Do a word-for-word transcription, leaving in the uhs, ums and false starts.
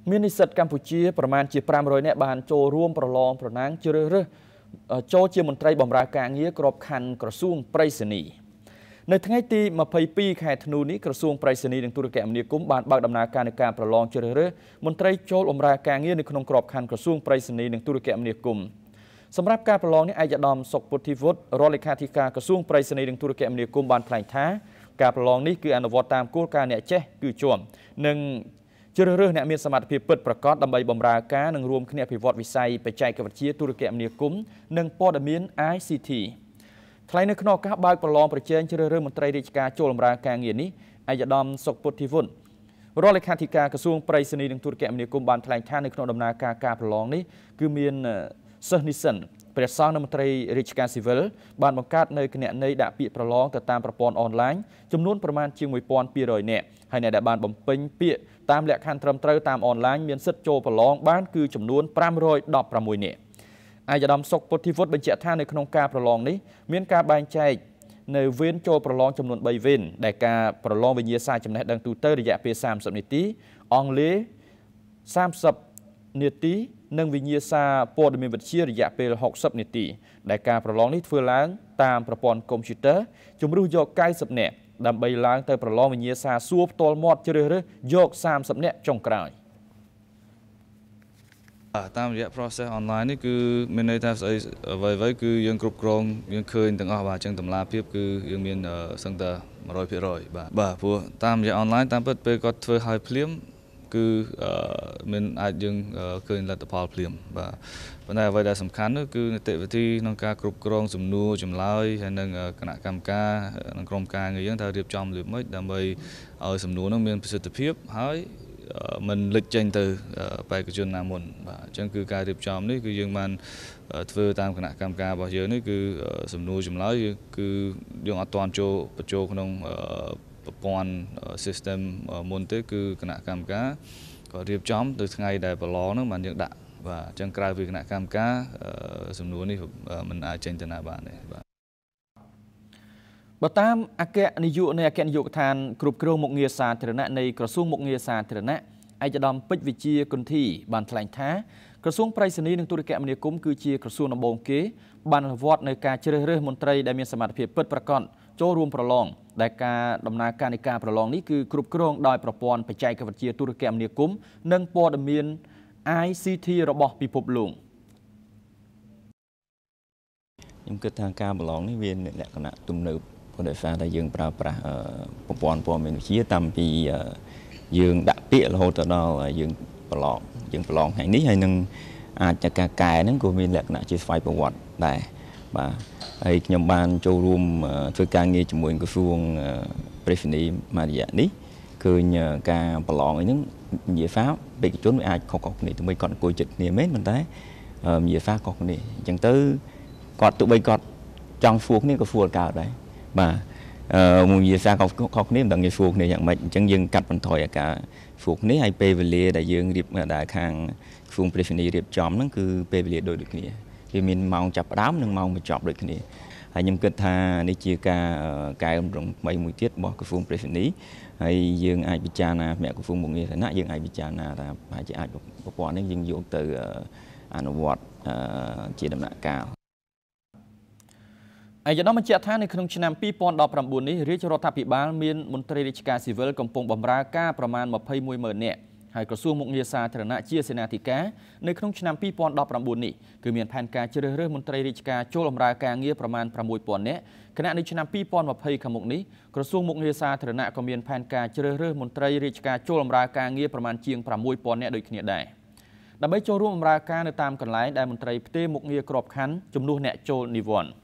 មាននិស្សិតកម្ពុជាប្រមាណជាប្រាំរយនាក់បានចូលរួមប្រឡងប្រណាំងជ្រើសរើសចូលជាមន្ត្រីបម្រើការងារក្របខ័ណ្ឌក្រសួងប្រៃសណីនៅថ្ងៃទីម្ភៃពីរខែធ្នូនេះក្រសួងប្រៃសណីនិងទូរគមនាគមន៍បានបើកដំណើរការនៃការប្រឡងជ្រើសរើសមន្ត្រីចូលបម្រើការងារនៅក្នុងក្របខ័ណ្ឌក្រសួងប្រៃសណីនិងទូរគមនាគមន៍សម្រាប់ការប្រឡងនេះឯកឧត្តមសុកពុទ្ធិវុឌ្ឍរដ្ឋលេខាធិការក្រសួងប្រៃសណីនិងទូរគមនាគមន៍បានថ្លែងថាការប្រឡងនេះគឺអនុវត្តតាមគោលការណ៍អ្នកចេះគឺជាប់និងជ្រើសរើសអ្នកមានសមត្ថភាពពិតប្រាកដដើម្បីបម្រើការនិងរួមគ្នាអភិវឌ្ឍវិស័យបច្ចេកវិទ្យាទូរគមនាគមន៍និងព័ត៌មាន I C T ថ្លែងនៅក្នុងឱកាសបើកប្រឡងប្រជែងជ្រើសរើសមន្ត្រីរាជការចូលបម្រើការងារនេះឯកឧត្តមសុកពុទ្ធិវុឌ្ឍរដ្ឋលេខាធិការក្រសួងប្រៃសណីនិងទូរគមនាគមន៍បានថ្លែងថានៅក្នុងដំណើរការការប្រឡងនេះគឺមានសិស្សនិស្សិតព្រះសង្ឃនិងមន្ត្រីរាជការស៊ីវិលបានបង្កើតនៅគណនីដាក់ពាក្យប្រឡងទៅតាមប្រព័ន្ធអនឡាញចំនួនប្រមាណជាងមួយពាន់ពីររយនាក់ហើយអ្នកដែលបានបំពេញពាក្យតាមលក្ខខណ្ឌត្រឹមត្រូវតាមអនឡាញមានសិទ្ធិចូលប្រឡងបានគឺចំនួនប្រាំរយដប់ប្រាំមួយនាក់ឯកឧត្តមសុកពុទ្ធិវុឌ្ឍបញ្ជាក់ថានៅក្នុងការប្រឡងនេះមានការបែងចែកនៅវេនចូលប្រឡងចំនួនបីវេនដែលការប្រឡងវិញ្ញាសាចំណេះដឹងទូទៅរយៈពេលសាមសិបនាទីអង់គ្លេសសាមសិបនាទីនិងវិញ្ញាសាព័ត៌មានវិទ្យារយៈពេលហុកសិបនាទីដែលការប្រឡងនេះធ្វើឡើងតាមប្រព័ន្ធកុំព្យូទ័រជំរុះយកកៅសិបនាក់ដើម្បីឡើងទៅប្រឡងវិញ្ញាសាសួរផ្ទាល់មាត់ជ្រើសរើសយកសាមសិបនាក់ចុងក្រោយតាមរយៈ process online នេះគឺមានន័យថាស្អីអ្វីៗគឺយើងគ្រប់គ្រងយើងឃើញទាំងអស់បាទអញ្ចឹងតម្លាភាពគឺយើងមានសឹងតែមួយរយភាគរយបាទបាទព្រោះតាមរយៈ online តាមពិតពេលគាត់ធ្វើឲ្យភ្លាមគឺមានអាចយើងឃើញលទ្ធផលភ្លាមបាទប៉ុន្តែអ្វីដែលសំខាន់នោះគឺនីតិវិធីក្នុងការគ្រប់គ្រងសំណួរចម្លើយហើយនិងគណៈកម្មការនិងក្រុមការងារយើងត្រូវរៀបចំលៀបម៉េចដើម្បីឲ្យសំណួរនោះមានប្រសិទ្ធភាពហើយមិនលេចចេញទៅបេក្ខជនណាមុនបាទអញ្ចឹងគឺការរៀបចំនេះគឺយើងបានធ្វើតាមគណៈកម្មការរបស់យើងនេះគឺសំណួរចម្លើយគឺយើងអត់ទាន់ចូលបញ្ចូលក្នុងប្រព័ន្ធ system មុនទេគឺគណៈកម្មការក៏រៀបចំទៅថ្ងៃដែលប្រឡងហ្នឹងបានយើងដាក់បាទអញ្ចឹងក្រៅពីគណៈកម្មការសំណួរនេះមិនអាចចេញទៅណាបានទេបាទបើតាមអគ្គនាយកនៃអគ្គនាយកដ្ឋានគ្រប់គ្រងមុខងារសាធារណៈនៃក្រសួងមុខងារសាធារណៈឯកឧត្តមពេជ្រវិជាគុន្ធីបានថ្លែងថាក្រសួងប្រៃសណីនិងទូរគមនាគមន៍គឺជាក្រសួងដំបូងគេបានអនុវត្តនៅការជ្រើសរើសមន្ត្រីដែលមានសមត្ថភាពពិតប្រាកដចូលរួមប្រឡងដែលការដំណើរការនៃការប្រឡងនេះគឺគ្រប់គ្រងដោយប្រព័ន្ធបច្ចេកវិទ្យាទូរគមនាគមន៍និងព័ត៌មាន I C T របស់ពិភពលោកខ្ញុំគិតថាការប្រឡងនេះវាលក្ខណៈទំនើបព្រោះដោយសារតែយើងប្រើប្រាស់ប្រព័ន្ធព័ត៌មានវិទ្យាតាំងពីយើងដាក់ពាក្យរហូតដល់យើងប្រឡងយើងប្រឡងថ្ងៃនេះហើយនឹងអាចจะការកែហ្នឹងក៏មានលក្ខណៈជាស្វ័យប្រវត្តិដែរបាទហើយខ្ញុំបានចូលរួមធ្វើការងារជាមួយក្រសួងប្រៃសណីមួយរយៈនេះឃើញការប្រឡងអីហ្នឹងនិយាយថាបេក្ខជនវាអាចខុសៗគ្នាទោះបីគាត់អង្គុយចិត្តគ្នាមែនប៉ុន្តែនិយាយថាខុសគ្នាអញ្ចឹងទៅគាត់ទោះបីគាត់ចង់សួរគ្នាក៏សួរកើតដែរបាទមួយនិយាយថាខុសគ្នាមិនដឹងនិយាយសួរគ្នាយ៉ាងម៉េចអញ្ចឹងយើងកាត់បន្ថយអាការសួរគ្នាហើយពេលវេលាដែលយើងរៀបដែលខាងក្រសួងប្រៃសណីរៀបចំហ្នឹងគឺពេលវេលាដូចដូចគ្នាវាមានម៉ោងចាប់ផ្ដើមនិងម៉ោងបញ្ចប់ដូចគ្នាហើយខ្ញុំគិតថានេះជាការកែតម្រង់ថ្មីមួយទៀតរបស់ក្រសួងប្រៃសណីហើយយើងអាចពិចារណាផ្នែកក្រសួងមុខងារឋានៈយើងអាចពិចារណាថាប្រហែលជាអាចប្រព័ន្ធនេះយើងយកទៅអនុវត្តជាដំណាក់កាលឯកឧត្តមបញ្ជាក់ថានៅក្នុងឆ្នាំពីរពាន់ដប់ប្រាំបួននេះរាជរដ្ឋាភិបាលមានមន្ត្រីរាជការស៊ីវិលកំពុងបម្រើការប្រមាណម្ភៃមួយម៉ឺននាក់ហើយក្រសួងមុខងារសាធារណៈជាសេនាធិការនៅក្នុងឆ្នាំពីរពាន់ដប់ប្រាំបួននេះគឺមានផែនការជ្រើសរើសមន្ត្រីរាជការចូលបម្រើការងារប្រមាណប្រាំមួយពាន់នាក់ខណៈនៅឆ្នាំពីរពាន់ម្ភៃខាងមុខនេះក្រសួងមុខងារសាធារណៈក៏មានផែនការជ្រើសរើសមន្ត្រីរាជការចូលបម្រើការងារប្រមាណជាងប្រាំមួយពាន់នាក់ដូចគ្នាដែរដើម្បីចូលរួមបម្រើការនៅតាមកន្លែងដែលមន្ត្រីផ្ទេរមុខងារក្របខ័ណ្ឌជំនួសអ្នកចូលនិវត្តន៍